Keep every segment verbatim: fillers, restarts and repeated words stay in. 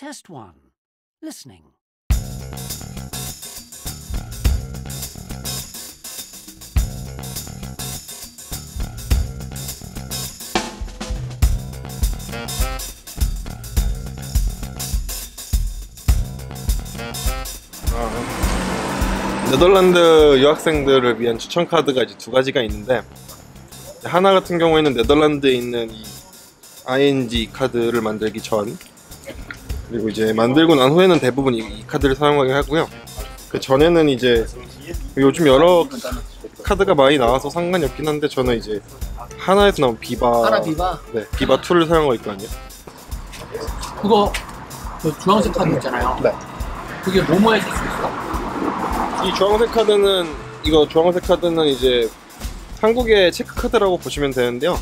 Test one. Listening. 아, 네덜란드 유학생들을 위한 추천 카드가 이제 두 가지가 있는데, 하나 같은 경우에는 네덜란드에 있는 이 아이엔지 카드를 만들기 전, 그리고 이제 만들고 난 후에는 대부분 이, 이 카드를 사용하게 하고요. 그 전에는 이제 요즘 여러 카드가 많이 나와서 상관이 없긴 한데, 저는 이제 하나에서 나온 비바, 하나 비바? 네, 비바 이를 사용하고 있거든요. 그거 그 주황색 카드 있잖아요. 네. 그게 뭐뭐 해줄 수 있어? 이 주황색 카드는, 이거 주황색 카드는 이제 한국의 체크 카드라고 보시면 되는데요.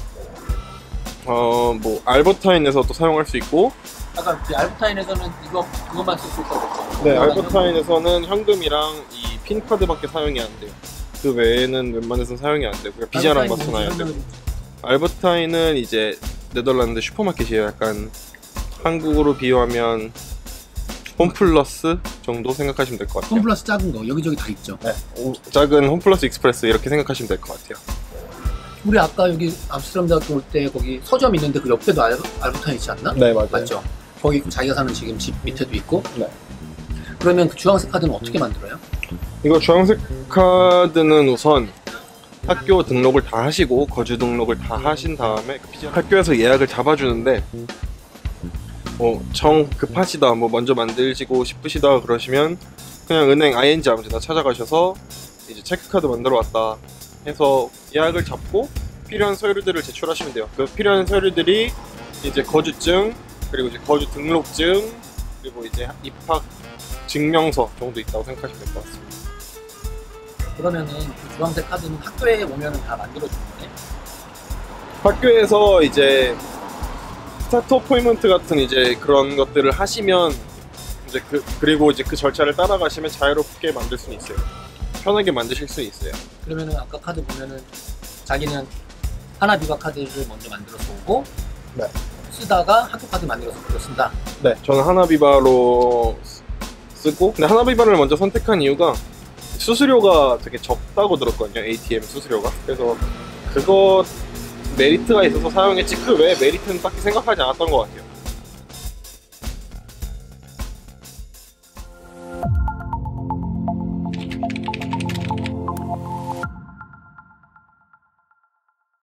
어, 뭐 알버타인에서도 사용할 수 있고, 아까 그 알버타인에서는 이거 그것만 쓸 수 있다고. 네, 알버타인에서는 현금이랑 이 핀 카드밖에 사용이 안 돼요. 그 외에는 웬만해서는 사용이 안 되고요. 비자랑 맞춰놔야 돼요. 알버타인은 이제 네덜란드 슈퍼마켓이에요. 약간 한국으로 비유하면 홈플러스 정도 생각하시면 될 것 같아요. 홈플러스 작은 거 여기저기 다 있죠. 네, 작은 홈플러스 익스프레스 이렇게 생각하시면 될 것 같아요. 우리 아까 여기 암스테르담 대학교 올 때 거기 서점 있는데 그 옆에도 알, 알버타인 있지 않나? 네, 맞아요. 맞죠? 거기 자기가 사는 지금 집 밑에도 있고. 네. 그러면 그 주황색 카드는 어떻게 만들어요? 이거 주황색 카드는 우선 학교 등록을 다 하시고 거주 등록을 다 하신 다음에 학교에서 예약을 잡아주는데, 뭐 정 급하시다, 뭐 먼저 만들시고 싶으시다 그러시면 그냥 은행 아이엔지 아무 데나 찾아가셔서 이제 체크카드 만들어 왔다 해서 예약을 잡고 필요한 서류들을 제출하시면 돼요. 그 필요한 서류들이 이제 거주증, 그리고 이제 거주 등록증, 그리고 이제 입학 증명서 정도 있다고 생각하시면 될 것 같습니다. 그러면은 그 주황색 카드는 학교에 오면은 다 만들어주는 거네? 학교에서 이제 스타트 어포인먼트 같은 이제 그런 것들을 하시면 이제 그 그리고 이제 그 절차를 따라가시면 자유롭게 만들 수는 있어요. 편하게 만드실 수 있어요. 그러면은 아까 카드 보면은 자기는 하나 비바 카드를 먼저 만들어서 오고, 네. 쓰다가 학교 카드 만들어서 그거 쓴다. 네, 저는 하나비바로 쓰고, 근데 하나비바를 먼저 선택한 이유가 수수료가 되게 적다고 들었거든요. 에이티엠 수수료가. 그래서 그거 메리트가 있어서 사용했지, 그 외에 메리트는 딱히 생각하지 않았던 것 같아요.